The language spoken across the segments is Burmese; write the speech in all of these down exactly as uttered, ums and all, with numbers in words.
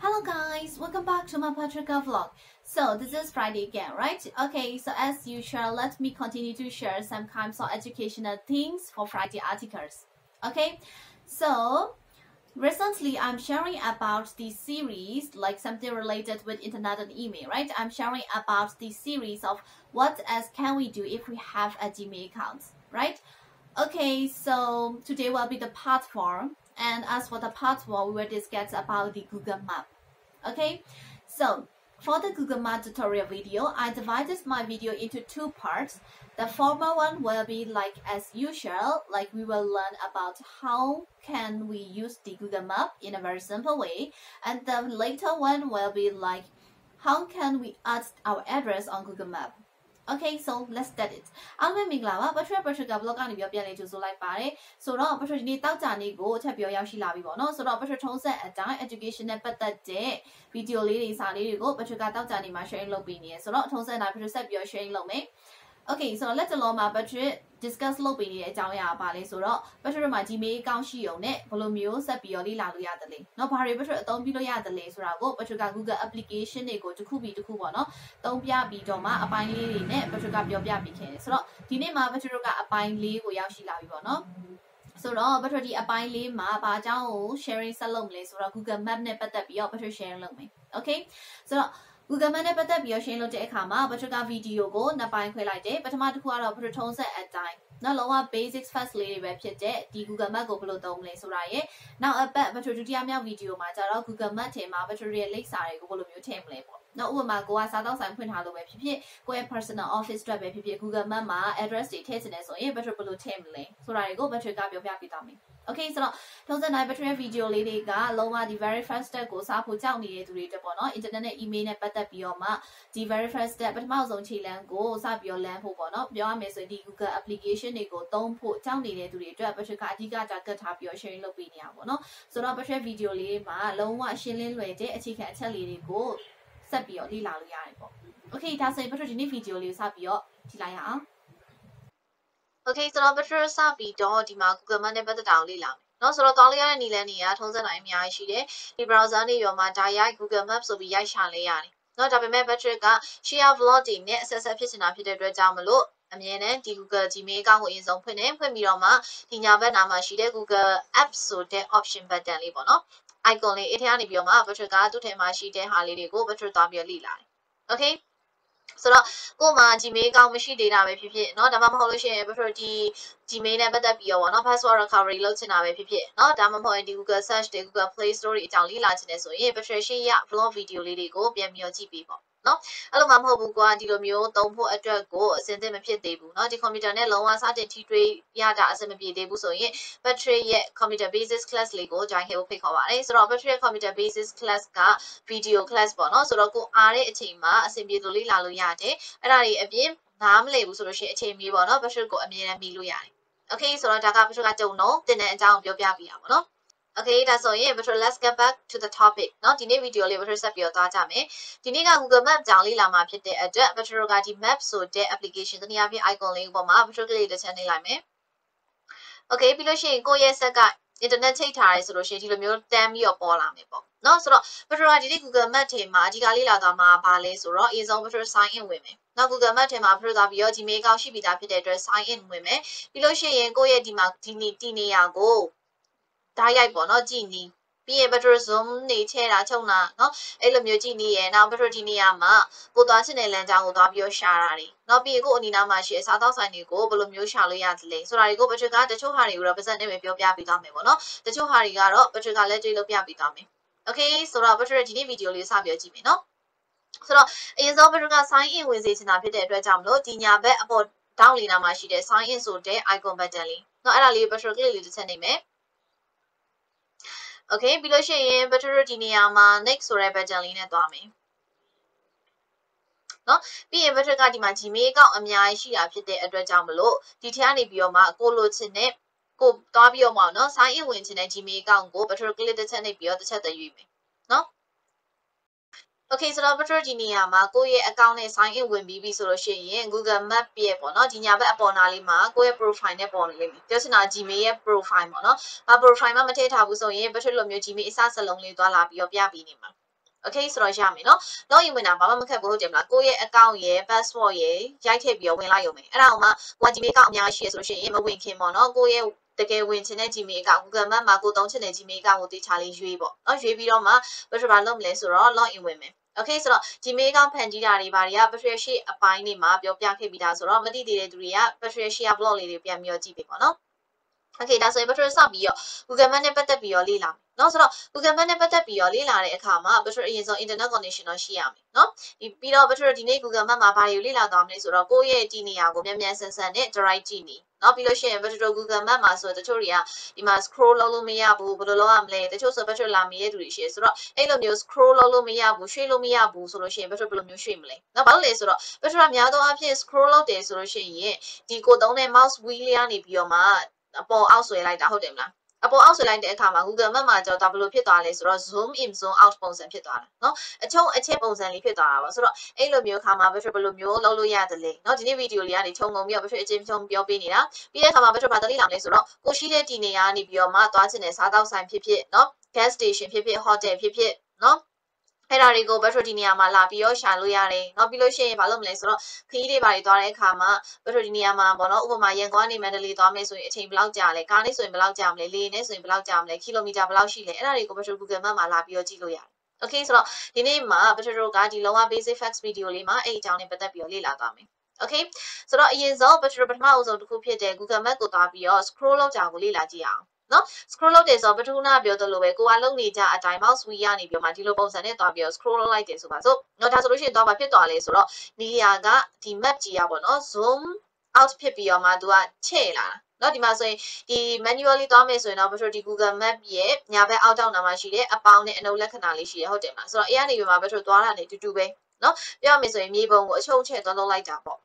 Hello guys, welcome back to my Patrika vlog. So this is Friday again, right? Okay, so as usual, let me continue to share some kinds of educational things for Friday articles. Okay, so recently I'm sharing about the series, like something related with internet and email, right? I'm sharing about the series of what else can we do if we have a Gmail account, right? Okay, so today will be the part four. And as for the part four, we will discuss about the Google Map. Okay, so for the Google Map tutorial video, I divided my video into two parts. The former one will be like as usual, like we will learn about how can we use the Google Map in a very simple way. And the later one will be like how can we add our address on Google Map. Okay, so let's start it. အားလုံးမင်္ဂလာပါ Patrick Patrick က blog ကနေပြောပြနေကြဆိုလိုက်ပါတယ်ဆိုတော့ Patrick ဒီနေ့တောက်ကြနေကိုချက်ပြောရောက်ရှိလာပြီပေါ့နော်ဆိုတော့ Patrick ထုံးဆက်အတိုင်း education နဲ့ပတ်သက်တဲ့ video လေးတွေစာလေးတွေကို Patrick ကတောက်ကြနေမှာ sharing လုပ်ပေးနေရဆိုတော့ထုံးဆက်အတိုင်း Patrick ဆက်ပြော sharing လုပ်မယ် Okay, so let's along မှာ Patrick discuss လုပ်ပေးနေတဲ့အကြောင်းအရာပါလေဆိုတော့ Patrick မှာ Gmail account ရှိုံနဲ့ဘယ်လိုမျိုးဆက်ပြီးတော့လေ့လာလို့ရတယ်လေเนาะဘာတွေ Patrick အသုံးပြုလို့ရတယ်လေဆိုတာကို Patrick က Google application တွေကိုတစ်ခုပြီးတစ်ခုပေါ့နော်သုံးပြပြီးတော့မှအပိုင်းလေးတွေနဲ့ Patrick ကပြောပြပေးခဲ့တယ်ဆိုတော့ဒီနေ့မှာ Patrick ကအပိုင်းလေးကိုရောက်ရှိလာပြီပေါ့နော်ဆိုတော့ Patrick ဒီအပိုင်းလေးမှာဘာအကြောင်းကို sharing ဆက်လုပ်မလဲဆိုတော့ Google Map နဲ့ပတ်သက်ပြီးတော့ Patrick sharing လုပ်မယ် Okay ဆိုတော့Google Map နဲ့ပတ်သက်ပြီးတော့ share လုပ်တဲ့အခါမှာ Patrick က video ကိုနှစ်ပိုင်းခွဲလိုက်တယ်ပထမတစ်ခုကတော့ Patrick ထုံးဆက်အတိုင်းနော်လုံးဝ basics first လေးတွေပဲဖြစ်တဲ့ဒီ Google Map ကိုဘယ်လိုသုံးမလဲဆိုတာရဲ့နောက်အပတ် Patrick ဒုတိယမြောက် video မှာကျတော့ Google Map ထဲမှာ Patrick ရဲ့လိပ်စာတွေကိုဘယ်လိုမျိုးထည့်မလဲပေါ့နော်ဥပမာကိုကစားတော့ဆိုင်ဖွင့်ထားလို့ပဲဖြစ်ဖြစ်ကိုယ့်ရဲ့ personal office အတွက်ပဲဖြစ်ဖြစ် Google Map မှာ address တွေထည့်ချင်တယ်ဆိုရင် Patrick ဘယ်လိုထည့်မလဲဆိုတာတွေကို Patrick ကပြောပြပေးသွားမယ်Okay ဆိုတော့ထုံးစံတိုင်း Patrick ရဲ့ video လေးတွေကလုံးဝဒီ very first step ကိုစားဖို့ကြောက်နေတဲ့သူတွေအတွက်ပေါ့နော် internet နဲ့ email နဲ့ပတ်သက်ပြီးတော့မှဒီ very first step ပထမဆုံးခြေလှမ်းကိုစပြီးတော့လမ်းဖို့ပေါ့နော်ပြောရမယ်ဆိုရင်ဒီ Google application တွေကိုသုံးဖို့ကြောက်နေတဲ့သူတွေအတွက် Patrick ကအဓိက target ထားပြီးတော့ sharing လုပ်ပေးနေရပါပေါ့နော်ဆိုတော့ Patrick video လေးမှာလုံးဝရှင်းလင်းလွယ်တဲ့အခြေခံအချက်လေးတွေကိုဆက်ပြီးတော့လေ့လာလို့ရတယ်ပေါ့ Okay ဒါဆိုရင် Patrick ဒီနေ့ video လေးကိုစပြီးတော့ကြည့်လိုက်ရအောင်Okay ဆိုတော့ Patrick စပြီးတော့ဒီမှာ Google Map နဲ့ပတ်သက်တာကိုလေ့လာမယ်နော်ဆိုတော့ကောင်းလေးရတဲ့နည်းလမ်းတွေကထုံးစံတိုင်းအများကြီးရှိတယ်ဒီ browser နေရောမှာဒါရိုက် Google Map ဆိုပြီးရိုက်ရှာလဲရတယ်နော်ဒါပေမဲ့ Patrick က share vlog တွေနဲ့အဆက်ဆက်ဖြစ်နေတာဖြစ်တဲ့အတွက်ကြောင့်မလို့အမြဲတမ်းဒီ Google Gmail account ကိုအရင်ဆုံးဖွင့်နေဖွင့်ပြီးတော့မှဒီညာဘက်နားမှာရှိတဲ့ Google Apps ဆိုတဲ့ option button လေးပေါ့နော် icon လေးအထက်ကနေပြီးတော့မှ Patrick ကသူ့ထဲမှာရှိတဲ့ဟာလေးတွေကို Patrick သွားပြီးလေ့လာတယ် Okayဆိုတော့ကို့မှာ Gmail account မရှိသေးတာပဲဖြစ်ဖြစ်เนาะဒါမှမဟုတ်လို့ရှိရင် Patrick ဒီ Gmail နဲ့ပတ်သက်ပြီးတော့ဗောနော် password recovery လုပ်ချင်တာပဲဖြစ်ဖြစ်เนาะဒါမှမဟုတ်ရင်ဒီ Google search တွေ Google Play Store တွေအကြောင်းလေ့လာချင်တယ်ဆိုရင် Patrick ရှေ့ရ vlog video လေးတွေကိုပြန်ပြီးတော့ကြည့်ပေးပေါ့နော်အဲ့လိုမှမဟုတ်ဘူးကွာဒီလိုမျိုးသုံးဖို့အတွက်ကိုအစင်သင့်မဖြစ်သေးဘူးเนาะဒီ computer နဲ့လုံးဝစတင်ထိတွေ့ရတာအစင်မပြေသေးဘူးဆိုရင် Patrick ရဲ့ computer basics class လေးကို join ခဲ့ဖို့ဖိတ်ခေါ်ပါတယ်ဆိုတော့ Patrick ရဲ့ computer basics class က video class ပေါ့เนาะဆိုတော့ကိုအားတဲ့အချိန်မှာအစင်ပြေလို့လေ့လာလို့ရတယ်အဲ့ဒါတွေအပြင်နားမလည်ဘူးဆိုလို့ရှိရင်အချိန်မီပေါ့เนาะ Patrick ကိုအမြဲတမ်းပြီးလို့ရတယ် Okay ဆိုတော့ဒါက Patrick ကကြုံတော့တင်တဲ့အကြောင်းပြောပြပြရပါတော့Okay ဒါဆိုရင် Patrick let's get back to the topic เนาะဒီနေ့ video လေး Patrick ဆက်ပြီးတော့သွားကြမယ်ဒီနေ့က Google Map ကြောင်းလေးလာမှာဖြစ်တဲ့အတွက် Patrick ကဒီ map ဆိုတဲ့ application တနည်းအားဖြင့် icon လေးပေါ်မှာ Patrick လေးတစ်ချက်နှိပ်လိုက်မယ် Okay ပြီးလို့ရှိရင်ကိုယ့်ရဲ့ဆက်က internet ချိတ်ထားရဲဆိုလို့ရှိရင်ဒီလိုမျိုးတန်းပြီးတော့ပေါ်လာမယ်ပေါ့เนาะဆိုတော့ Patrick ကဒီနေ့ Google Map ထဲမှာအဓိကလေးလာသွားမှာဘာလဲဆိုတော့အရင်ဆုံး Patrick sign in ဝင်မယ်နောက် Google Map ထဲမှာ Patrick သွားပြီးတော့ Gmail account ရှိပြီးသားဖြစ်တဲ့အတွက် sign in ဝင်မယ်ပြီးလို့ရှိရင်ကိုယ့်ရဲ့ဒီမှာဒီနေ့ဒီနေရာကိုဓာတ်ရိုက်ပေါ့เนาะကြည့်နီးပြီးရင် Patrick zoom နေချဲတာချုံတာเนาะအဲ့လိုမျိုးကြည့်နေရနောက် Patrick ဒီနေရာမှာကိုသွားချင်တဲ့လမ်းကြောင်းကိုသွားပြီးတော့ရှာတာတွေနောက်ပြီးကိုအနီးနားမှာရှိအစားတောက်ဆိုင်တွေကိုဘယ်လိုမျိုးရှာလို့ရသလဲဆိုတာတွေကို Patrick ကတချို့ဟာတွေကို represent နဲ့ပဲပြောပြပေးသွားမယ်ပေါ့เนาะတချို့ဟာတွေကတော့ Patrick ကလက်တွေ့လုပ်ပြပေးသွားမယ် Okay ဆိုတော့ Patrick ဒီနေ့ video လေးစပြီးတော့ကြည့်မယ်เนาะဆိုတော့အရင်ဆုံး Patrick က sign in ဝင်စေချင်တာဖြစ်တဲ့အတွက်ကြောင့်မလို့ဒီညာဘက်အပေါ် down လေးနားမှာရှိတဲ့ sign in ဆိုတဲ့ icon button လေးเนาะအဲ့ဒါလေး Patrick ကလေးလေးတစ်ချက်နေမယ်Okay ပြီးလို့ရှိရင် Patrick ဒီနေရာမှာ next ဆိုတဲ့ button လေးနဲ့သွားမယ်เนาะပြီးရင် Patrick ကဒီမှာ Gmail account အများကြီးရှိတာဖြစ်တဲ့အတွက်ကြောင့်မလို့ဒီထဲကနေပြီးတော့မှကိုလိုချင်တဲ့ကိုသွားပြီးတော့မှเนาะ sign in ဝင်ချင်တဲ့ Gmail account ကို Patrick ကလေးတစ်ချက်နှိပ်ပြီးတော့တစ်ချက်တည်းရွေးမယ်เนาะ Okay ဆိုတော့ Patrick ဒီနေရာမှာကိုယ့်ရဲ့ account နဲ့ sign in ဝင်ပြီးပြီဆိုလို့ရှိရင် Google Map ရဲ့ပေါ့เนาะဒီညာဘက်အပေါ်နားလေးမှာကိုယ့်ရဲ့ profile နဲ့ပေါ်နေလိမ့်မယ်ပြောချင်တာ Gmail ရဲ့ profile ပေါ့เนาะဘာ profile မှမထည့်ထားဘူးဆိုရင် Patrick လိုမျိုး Gmail အစစလုံးလေးသွားလာပြီးတော့ပြပေးနေမှာ Okay ဆိုတော့ရမယ်နော် login ဝင်တာဘာမှမခက်ဘူးဟုတ်တယ်မလားကိုယ့်ရဲ့ account ရဲ့ password ရဲ့ရိုက်ထည့်ပြီးတော့ဝင်လိုက်ရုံပဲအဲ့ဒါမှကိုက Gmail account အများကြီးရှိရဆိုလို့ရှိရင်မဝင်ခင်ပေါ့နော်ကိုယ့်ရဲ့တကယ်ဝင်ချင်တဲ့ Gmail account Google Map မှာကိုသုံးချင်တဲ့ Gmail account ကိုတေချာလေးရွေးပေါ့နော်ရွေးပြီးတော့မှဘယ်လိုဘာလုပ်မလဲဆိုတော့ login ဝင်မယ် Okay ဆိုတော့ Gmail account ဖန်တီးတာတွေဘာတွေက Patricia ရှိအပိုင်းတွေမှာပြောပြခဲ့ပြီးသားဆိုတော့မသိသေးတဲ့သူတွေက Patricia blog လေးတွေပြန်ပြီးတော့ကြည့်ပေးပေါ့နော် Okay ဒါဆိုရင် Patricia စပြီးတော့ Google Map နဲ့ပတ်သက်ပြီးတော့လေ့လာမယ်နော်ဆိုတော့ Google Map နဲ့ပတ်သက်ပြီးတော့လေ့လာတဲ့အခါမှာ Patricia အရင်ဆုံး internet connection တော့ရှိရမယ်နော်ဒီပြီးတော့ Patricia ဒီနေ့ Google Map မှာဘာတွေကိုလေ့လာသွားမလဲဆိုတော့ကိုယ့်ရဲ့ဒီနေရာကိုမြန်မြန်ဆန်ဆန်နဲ့ direct ကြည့်နေနော်ပြီးလို့ရှိရင် Patricia Google Map မှာဆိုတော့တချို့တွေကဒီမှာ scroll လုပ်လို့မရဘူးဘယ်လိုလုပ်ရမလဲတချို့ဆို Patricia လာမီရဲ့သူတွေရှိတယ်ဆိုတော့အဲ့လိုမျိုး scroll လုပ်လို့မရဘူးရွှေ့လို့မရဘူးဆိုလို့ရှိရင် Patricia ဘယ်လိုမျိုးရွှေ့မလဲနော်ဘာလို့လဲဆိုတော့ Patricia များသောအားဖြင့် scroll လုပ်တယ်ဆိုလို့ရှိရင်ဒီကိုသုံးတဲ့ mouse wheel လေးကနေပြီးတော့မှအပေါ်အောက်ဆွဲလိုက်တာဟုတ်တယ်မလားအပေါ်အောက်ဆွဲလိုက်တဲ့အခါမှာ Google Map မှာကြောဒါဘယ်လိုဖြစ်သွားလဲဆိုတော့ zoom in zoom out ပုံစံဖြစ်သွားတာเนาะအချုံအချက်ပုံစံလေးဖြစ်သွားတာပေါ့ဆိုတော့အဲ့လိုမျိုးခါမှာ Patricia ဘယ်လိုမျိုးလုပ်လို့ရတယ်လဲเนาะဒီနေ့ဗီဒီယိုလေးကနေခြုံငုံပြီးတော့ Patricia အချင်းချင်းပြောပေးနေတာပြီးတဲ့အခါမှာ Patricia ဘာတလေးလာမလဲဆိုတော့ကိုရှိတဲ့ဒီနေရာကနေပြီးတော့မှသွားချင်တဲ့စားတောက်ဆိုင်ဖြစ်ဖြစ်เนาะ gas station ဖြစ်ဖြစ် hotel ဖြစ်ဖြစ်เนาะအဲ့ဒါတွေကို Patricia ဒီနေရာမှာလာပြီးတော့ရှာလို့ရတယ်เนาะပြီးလို့ရှိရင်ဘာလုပ်မလဲဆိုတော့ခရီးတွေပါတွေသွားတဲ့အခါမှာ Patricia ဒီနေရာမှာပေါ့เนาะဥပမာရန်ကုန်ကနေမန္တလေးသွားမယ်ဆိုရင်အချိန်ဘယ်လောက်ကြာလဲကားနဲ့ဆိုရင်ဘယ်လောက်ကြာမလဲလေယာဉ်နဲ့ဆိုရင်ဘယ်လောက်ကြာမလဲကီလိုမီတာဘယ်လောက်ရှိလဲအဲ့ဒါတွေကို Patricia Google Map မှာလာပြီးတော့ကြည့်လို့ရတယ် Okay ဆိုတော့ဒီနေ့မှာ Patricia ကဒီလုံးဝ basic facts video လေးမှာအဲ့အကြောင်းနဲ့ပတ်သက်ပြီးတော့လေ့လာသွားမယ် Okay ဆိုတော့အရင်ဆုံး Patricia ပထမအဆုံးတစ်ခုဖြစ်တဲ့ Google Map ကိုသွားပြီးတော့ scroll လုပ်ကြကိုလေ့လာကြည့်အောင်နော် scroll လုပ်တယ်ဆိုတော့ပထမနာပြောသလိုပဲကိုကလုံးနေကြအတိုင်း mouse wheel ရနေပြီးတော့မှဒီလိုပုံစံနဲ့သွားပြီးတော့ scroll လုပ်လိုက်တယ်ဆိုပါစို့နော်ဒါဆိုလို့ရှိရင်တော့ဘာဖြစ်သွားလဲဆိုတော့နေရာကဒီ map ကြီးอ่ะပေါ့နော် zoom out ဖြစ်ပြီးတော့မှသူကချဲ့လာနော်ဒီမှာဆိုရင်ဒီ manually သွားမယ်ဆိုရင်တော့ Patricia ဒီ Google Map ရဲ့ညာဘက်အောက်တောင်နာမှာရှိတဲ့အပေါင်းနဲ့အနုပ်လက္ခဏာလေးရှိရဟုတ်တယ်မလားဆိုတော့အဲ့ကနေပြီးမှ Patricia သွားတာနေတူတူပဲနော်ပြောရမယ်ဆိုရင်မြေပုံကိုအချုံချဲ့သွားလုပ်လိုက်တာပေါ့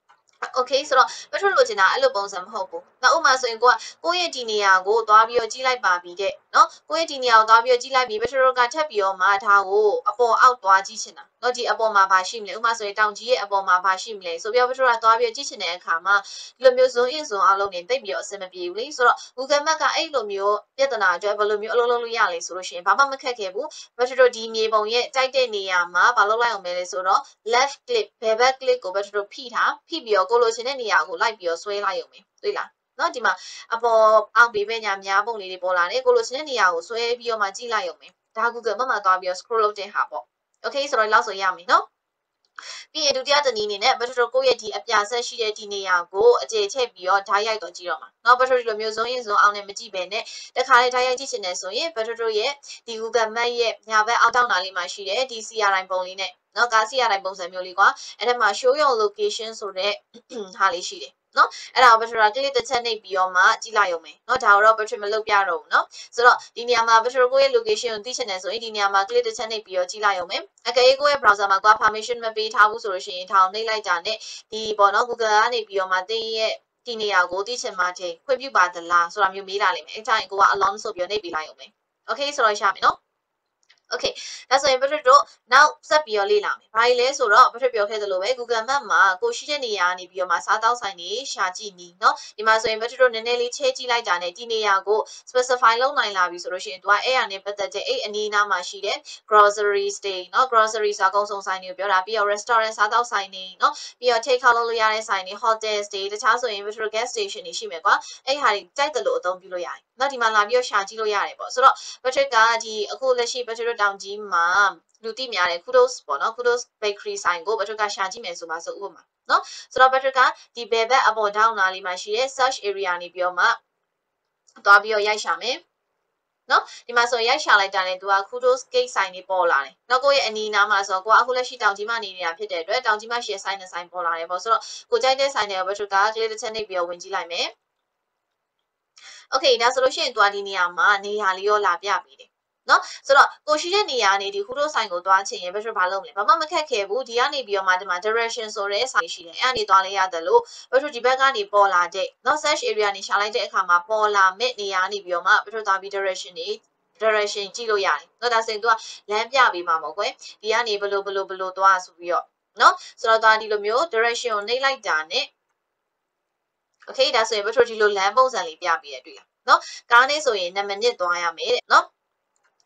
Okay ဆိုတော့ Patricia လိုချင်တာအဲ့လိုပုံစံမဟုတ်ဘူး။နောက်ဥမာဆိုရင်ကိုကကိုယ့်ရဲ့ဒီနေရာကိုသွားပြီးတော့ကြီးလိုက်ပါပြီတဲ့။နော်ကိုယ့်ရဲ့ဒီနေရာကိုသွားပြီးတော့ကြီးလိုက်ပြီ Patricia ကထပ်ပြီးတော့မှဒါကိုအပေါ်အောက်သွားကြည့်ချင်တာ။နော်ဒီအပေါ်မှာဘာရှိမလဲ။ဥမာဆိုရင်တောင်ကြီးရဲ့အပေါ်မှာဘာရှိမလဲ။ဆိုပြီးတော့ Patricia သွားပြီးတော့ကြည့်ချင်တဲ့အခါမှာဒီလိုမျိုး zoom in zoom out လုပ်နေတိတ်ပြီးတော့အဆင်မပြေဘူးလေ။ဆိုတော့ Google Map ကအဲ့လိုမျိုးပြဿနာအတွက်ဘယ်လိုမျိုးအလုပ်လုပ်လို့ရလဲဆိုလို့ရှိရင်ဘာမှမခက်ခဲဘူး။ Patricia ဒီမြေပုံရဲ့တိုက်တဲ့နေရာမှာဘာလုပ်လိုက်အောင်လဲဆိုတော့ left click ဘယ်ဘက် click ကို Patricia ဖိထားဖိပြီးတော့ကိုလိုချင်တဲ့နေရာကိုလိုက်ပြီးတော့ဆွဲလိုက်ရုံပဲတွေ့လားနော်ဒီမှာအပေါ်အောက်ဘေးပဲညာများပုံလေးတွေပေါ်လာတယ်ကိုလိုချင်တဲ့နေရာကိုဆွဲပြီးတော့မှကြည့်လိုက်ရုံပဲဒါ Google မှာသွားပြီးတော့ scroll လုပ်တဲ့ဟာပေါ့ Okay ဆိုတော့လောက်ဆိုရမယ်နော်ပြီးရင်ဒုတိယတနည်းအနေနဲ့ Patricia ကိုရဲ့ဒီအပြဆက်ရှိတဲ့ဒီနေရာကိုအခြေချဲ့ပြီးတော့ဓာတ်ရိုက်တော့ကြည့်တော့မှာနော် Patricia ဒီလိုမျိုး zoom in zoom out နဲ့မကြည့်ပဲနဲ့တခါလေဓာတ်ရိုက်ကြည့်ချင်တယ်ဆိုရင် Patricia ရဲ့ဒီ Google Map ရဲ့ညာဘက်အောက်တောင်နာလေးမှာရှိတဲ့ဒီ C R I ပုံလေးနဲ့နော်ကား C R I ပုံစံမျိုးလေးကွာအဲ့ဒါမှာ show your location ဆိုတဲ့ဟာလေးရှိတယ်နော်အဲ့ဒါကို Patricia ကလစ်တစ်ချက်နှိပ်ပြီးတော့မှကြည့်လိုက်ရုံပဲနော်ဒါတော့ Patricia မလုပ်ပြတော့ဘူးနော်ဆိုတော့ဒီနေရာမှာ Patricia ကိုရဲ့ location ကိုသိချင်တယ်ဆိုရင်ဒီနေရာမှာ click တစ်ချက်နှိပ်ပြီးတော့ကြည့်လိုက်ရုံပဲအကယ်၍ကိုရဲ့ browser မှာက permission မပေးထားဘူးဆိုလို့ရှိရင်ထောင်နှိပ်လိုက်ကြနဲ့ဒီပေါ့နော် Google ကနေပြီးတော့မှတင်းရဲ့ဒီနေရာကိုသိချင်မှချင်းခွင့်ပြုပါသလားဆိုတာမျိုးမေးလာလိမ့်မယ်အဲ့တိုင်းကိုက allow ဆိုပြီးတော့နှိပ်ပေးလိုက်ရုံပဲ Okay ဆိုတော့ရှာမယ်နော်Okay ဒါဆိုရင် Patricia တို့နောက်ဆက်ပြီးတော့လေ့လာမယ်။ဘာလဲဆိုတော့ Patricia ပြောခဲ့သလိုပဲ Google Map မှာကိုရှိတဲ့နေရာကနေပြီးတော့မှစားတောက်ဆိုင်တွေရှာကြည့်နီးเนาะဒီမှာဆိုရင် Patricia တို့နည်းနည်းလေးချဲကြည့်လိုက်တာနဲ့ဒီနေရာကို specify လုပ်နိုင်လာပြီဆိုလို့ရှိရင်သူကအဲ့အရာနဲ့ပတ်သက်တဲ့အဲ့အနီးအနားမှာရှိတဲ့ groceries တွေเนาะ groceries အကုန်စုံဆိုင်တွေကိုပြောတာပြီးတော့ restaurant စားတောက်ဆိုင်တွေเนาะပြီးတော့ take out လုပ်လို့ရတဲ့ဆိုင်တွေ hotels တွေတခြားဆိုရင် Patricia gas station တွေရှိမယ်ကွာအဲ့ဟာတွေကြိုက်တယ်လို့အသုံးပြုလို့ရတယ်။เนาะဒီမှာလာပြီးတော့ရှာကြည့်လို့ရတယ်ပေါ့ဆိုတော့ Patricia ကဒီအခုလက်ရှိ Patricia တောင်ကြီးမှာလူသိများတယ် kudos ပေါ့နော် kudos bakery ဆိုင်ကို Patricia ကရှာကြည့်မယ်ဆိုပါဆိုဥပမာနော်ဆိုတော့ Patricia ကဒီဘယ်ဘက်အပေါ်ဒေါင်းနာလေးမှာရှိတဲ့ search area နေပြီးတော့မှသွားပြီးတော့ရိုက်ရှာမယ်နော်ဒီမှာဆိုရိုက်ရှာလိုက်တာနဲ့သူက kudos cake ဆိုင်နေပေါ်လာတယ်နော်ကိုယ့်ရဲ့အနီးနားမှာဆိုတော့ကိုကအခုလက်ရှိတောင်ကြီးမှာနေနေတာဖြစ်တဲ့အတွက်တောင်ကြီးမှာရှိတဲ့ဆိုင်နဲ့ဆိုင်ပေါ်လာတယ်ပေါ့ဆိုတော့ကိုကြိုက်တဲ့ဆိုင်တွေကို Patricia က click တစ်ချက်နှိပ်ပြီးတော့ဝင်ကြည့်လိုက်မယ် Okay ဒါဆိုလို့ရှိရင်သူကဒီနေရာမှာနေရာလေးရောလာပြပေးတယ်နော်ဆိုတော့ကိုရှိတဲ့နေရာနေဒီခုတို့ဆိုင်ကိုသွားချင်ရင် Patricia ဘာလုပ်မလဲဘာမှမခက်ခဲဘူးဒီကနေပြီးတော့မှဒီမှာ direction ဆိုတဲ့ဆိုင်ရှိတယ်အဲ့အနေသွားလိုက်ရတယ်လို့ Patricia ဒီဘက်ကနေပေါ်လာတဲ့နော် search area နေရှာလိုက်တဲ့အခါမှာပေါ်လာမဲ့နေရာနေပြီးတော့မှ Patricia သွားပြီး direction နေ direction ကြည့်လို့ရတယ်နော်ဒါဆိုရင် तू ကလမ်းပြပေးမှာပေါ့ကွယ်ဒီကနေဘလို့ဘလို့ဘလို့သွားဆိုပြီးတော့နော်ဆိုတော့ဒါဒီလိုမျိုး direction ကိုနှိပ်လိုက်တာနဲ့ Okay ဒါဆိုရင် Patricia ဒီလိုလမ်းပုံစံလေးပြပေးရတွေ့လားနော်ကားနဲ့ဆိုရင်နှစ်မိနစ်သွားရမယ်တဲ့နော်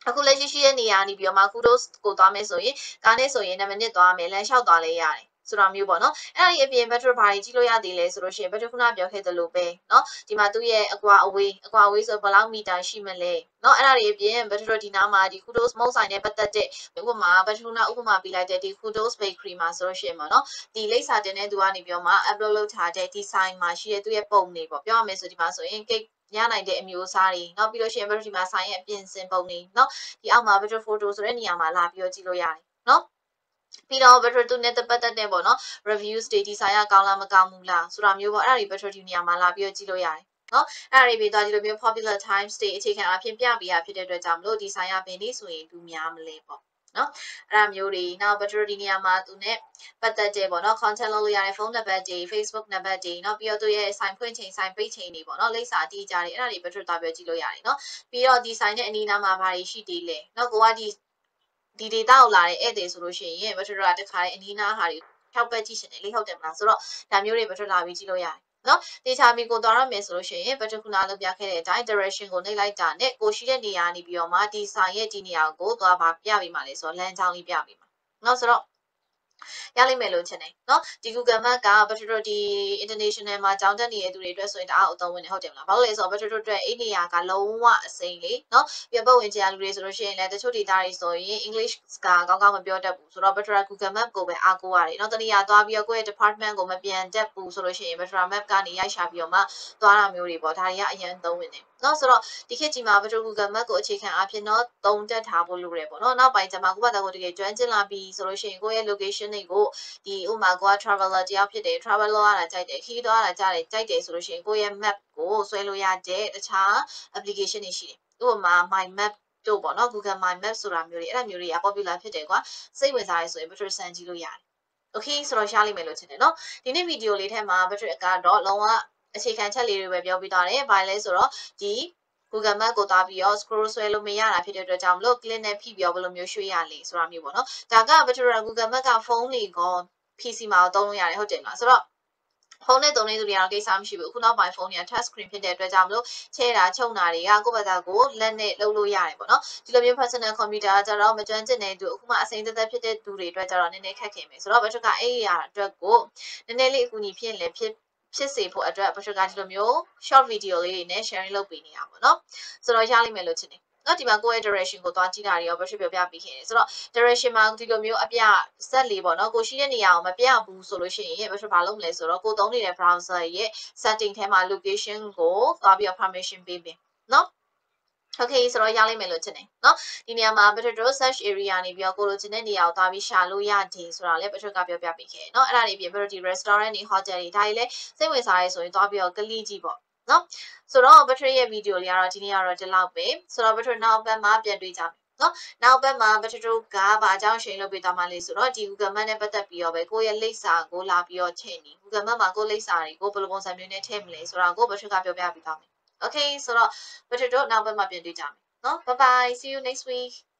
အခုလက်ရှိရှိတဲ့နေရာနေပြီးတော့မှ kudos ကိုသွားမယ်ဆိုရင်ကားနဲ့ဆိုရင်နံပါတ်oneသွားမယ်လမ်းလျှောက်သွားလဲရတယ်ဆိုတာမျိုးပေါ့နော်အဲ့ဒါကြီးအပြင် battery ဘာတွေကြည့်လို့ရသေးလဲဆိုလို့ရှိရင် battery ခုနပြောခဲ့သလိုပဲเนาะဒီမှာသူ့ရဲ့အကွာအဝေးအကွာအဝေးဆိုဘယ်လောက်မီတာရှိမလဲเนาะအဲ့ဒါတွေအပြင် battery ဒီနားမှာဒီ kudos မုတ်ဆိုင်နဲ့ပတ်သက်တဲ့ဥပမာ battery ခုနဥပမာပြလိုက်တဲ့ဒီ kudos bakery မှာဆိုလို့ရှိရင်ပေါ့နော်ဒီလိပ်စာတင်တဲ့သူကနေပြောမှ upload လုပ်ထားတဲ့ဒီ sign မှာရှိတဲ့သူ့ရဲ့ပုံတွေပေါ့ပြောရမယ်ဆိုဒီမှာဆိုရင် cakeရနိုင်တဲ့အမျိုးအစားတွေเนาะပြီးလို့ရှိရင် battery မှာဆိုင်ရဲ့အပြင်စင်ပုံတွေเนาะဒီအောက်မှာ battery photo ဆိုတဲ့နေရာမှာလာပြီးတော့ကြည့်လို့ရတယ်เนาะပြီးတော့ battery သူနဲ့ပတ်သက်တဲ့ပေါ့နော် reviews တွေဒီဆိုင်ရကောင်းလားမကောင်းဘူးလားဆိုတာမျိုးပေါ့အဲ့ဒါတွေ battery ဒီနေရာမှာလာပြီးတော့ကြည့်လို့ရတယ်နော်အဲ့ဒါတွေပြီးတော့ဒီလိုမျိုး popular times တွေအခြေခံအဖြစ်ပြပေးရဖြစ်တဲ့အတွက်ကြောင့်မလို့ဒီဆိုင်ရဘယ်နည်းဆိုရင်လူများမလဲပေါ့နော်အဲ့ဒါမျိုးတွေနောက် battery ဒီနေရာမှာသူနဲ့ပတ်သက်တဲ့ပေါ့နော် contact လုပ်လို့ရတဲ့ဖုန်းနံပါတ်တွေ Facebook နံပါတ်တွေနော်ပြီးတော့သူရဲ့ဆိုင်ဖွင့်ချိန်ဆိုင်ပိတ်ချိန်တွေပေါ့နော်လိပ်စာအတိအကျတွေအဲ့ဒါတွေ battery သွားပြီးကြည့်လို့ရတယ်နော်ပြီးတော့ဒီဆိုင်နဲ့အနီးနားမှာဘာတွေရှိသေးလဲနော်ကိုကဒီဒီ data ကိုလာတဲ့ဧည့်သည်ဆိုလို့ရှိရင် battery တခါအနီးနားဟာတွေဖြောက်ပက်ကြည့်ရှင်တယ်လေဟုတ်တယ်မလားဆိုတော့ဒါမျိုးတွေ battery လာပြီးကြည့်လို့ရတယ်နော်ဒေတာမီကိုသွားရမယ်ဆိုလို့ရှိရင် battery ခုနလုပ်ပြခဲ့တဲ့အတိုင်း direction ကိုနှိပ်လိုက်တာနဲ့ကိုရှိတဲ့နေရာနေပြီးတော့မှဒီဆိုင်ရဲ့ဒီနေရာကိုသွားပါပြပေးမှလေဆိုတော့လမ်းကြောင်းလေးပြပေးမှာနော်ဆိုတော့ရလိမ့်မယ်လို့ထင်တယ်เนาะဒီ Google Map က battery ဒီ international မှာကြောင်းတက်နေတဲ့သူတွေအတွက်ဆိုရင်တအားအသုံးဝင်နေဟုတ်တယ်မလားဘာလို့လဲဆိုတော့ battery အတွက်အဲ့နေရာကလုံးဝအစိမ်းလေเนาะပြပတ်ဝင်ကြလူတွေဆိုလို့ရှိရင်လည်းတချို့ data တွေဆိုရင် English ကကောင်းကောင်းမပြောတတ်ဘူးဆိုတော့ battery Google Map ကိုပဲအားကိုးရတယ်เนาะတနည်းအားသွားပြီးတော့ကိုယ့်ရဲ့ department ကိုမပြန်တတ်ဘူးဆိုလို့ရှိရင် battery map ကနေရိုက်ရှာပြီးတော့မှသွားတာမျိုးတွေပေါ့ဒါတွေကအရင်သုံးဝင်တယ်เนาะဆိုတော့ဒီခေတ်ကြီးမှာ battery Google Map ကိုအခြေခံအဖြစ်เนาะသုံးတက်ထားဖို့လိုတယ်ပေါ့เนาะနောက်ပိုင်းကျမှကိုယ့်ဘာသာကိုတကယ်ကျွမ်းကျင်လာပြီဆိုလို့ရှိရင်ကိုယ့်ရဲ့ location တွေကိုဒီဥမာကိုက traveler တယောက်ဖြစ်တယ် traveler ရတာကြိုက်တယ်ခီးသွားတာကြားတယ်ကြိုက်တယ်ဆိုလို့ရှိရင်ကိုယ့်ရဲ့ map ကိုဆွဲလို့ရတဲ့တခြား application တွေရှိတယ်ဥပမာ my map တို့ပေါ့နော် Google My Map ဆိုတာမျိုးတွေအဲ့ဒါမျိုးတွေက popular ဖြစ်တယ်ကွာစိတ်ဝင်စားရဲဆိုရင် battery စမ်းကြည့်လို့ရတယ် okay ဆိုတော့ရှားလိမ့်မယ်လို့ထင်တယ်နော်ဒီနေ့ဗီဒီယိုလေးထဲမှာ battery ကတော့လုံးဝအခြေခံချက်လေးတွေပဲပြောပြသွားတယ်ဘာလဲဆိုတော့ဒီ Google Map ကိုသွားပြီးတော့ scroll ဆွဲလို့မရတာဖြစ်တဲ့အတွက်ကြောင့်မလို့ click နဲ့ဖိပြီးတော့ဘယ်လိုမျိုးရွှေ့ရလဲဆိုတာမျိုးပေါ့နော်ဒါက battery Google Map ကဖုန်းလေးကော P C မှာသုံးလို့ရတယ်ဟုတ်တယ်မလားဆိုတော့ဖုန်းနဲ့သုံးနေသူတွေကတော့ကိစ္စမရှိဘူးအခုနောက်ပိုင်းဖုန်းတွေက touch screen ဖြစ်တဲ့အတွက်ကြောင့်မလို့ချဲတာချုပ်တာတွေကကိုယ့်ဘာသာကိုလက်နဲ့လုပ်လို့ရတယ်ပေါ့နော်ဒီလိုမျိုး personal computer ကကြတော့မကျွမ်းကျင်တဲ့သူအခုမှအစိမ်းသက်သက်ဖြစ်တဲ့သူတွေအတွက်ကြတော့နည်းနည်းခက်ခဲမယ်ဆိုတော့ battery ကအဲ့ဒီအတွက်ကိုနည်းနည်းလေးအကူအညီဖြစ်ရင်လည်းဖြစ်ဖြစ်စေဖို့အတွက် battery ကဒီလိုမျိုး short video လေးတွေနဲ့ sharing လုပ်ပေးနေတာပေါ့နော်ဆိုတော့ရလိမ့်မယ်လို့ထင်တယ်နော်ဒီမှာကိုယ့်ရဲ့ direction ကိုသွားကြည့်တာတွေရော battery ပြောပြပေးခဲ့တယ်ဆိုတော့ direction မှာဒီလိုမျိုးအပြစက်လေးပေါ့နော်ကိုရှိတဲ့နေရာကိုမပြဘူးဆိုလို့ရှိရင် battery ဘာလုပ်မလဲဆိုတော့ကိုသုံးနေတဲ့ browser ရဲ့ setting ထဲမှာ location ကိုသွားပြီးတော့ permission ပေးမယ်နော် okay ဆိုတော့ရလိမ့်မယ်လို့ထင်တယ်เนาะဒီနေရာမှာ battery search area နေပြီးတော့ကိုလိုချင်တဲ့နေရာကိုသွားပြီးရှာလို့ရတယ်ဆိုတာလည်း battery ကပြောပြပေးခဲ့เนาะအဲ့ဒါတွေပြင် battery restaurant တွေ hotel တွေဒါတွေလည်းစိတ်ဝင်စားရဲဆိုရင်သွားပြီးတော့ကလိကြည့်ပေါ့เนาะဆိုတော့ battery ရဲ့ video လေးကတော့ဒီနေ့ကတော့ဒီလောက်ပဲဆိုတော့ battery နောက်ဘက်မှာပြန်တွေ့ကြမယ်နော်နောက်ဘက်မှာ battery ကဘာအကြောင်းရှိန်လုပ်ပေးသွားမှလဲဆိုတော့ဒီ Google Map နဲ့ပတ်သက်ပြီးတော့ပဲကိုယ့်ရဲ့လိပ်စာကိုလာပြီးတော့ထည့်နေ Google Map မှာကိုယ့်လိပ်စာတွေကိုဘယ်လိုပုံစံမျိုးနဲ့ထည့်မလဲဆိုတာကို battery ကပြောပြပေးသွားမယ် okay ဆိုတော့ battery တို့နောက်ဘက်မှာပြန်တွေ့ကြမယ်No, bye bye. See you next week.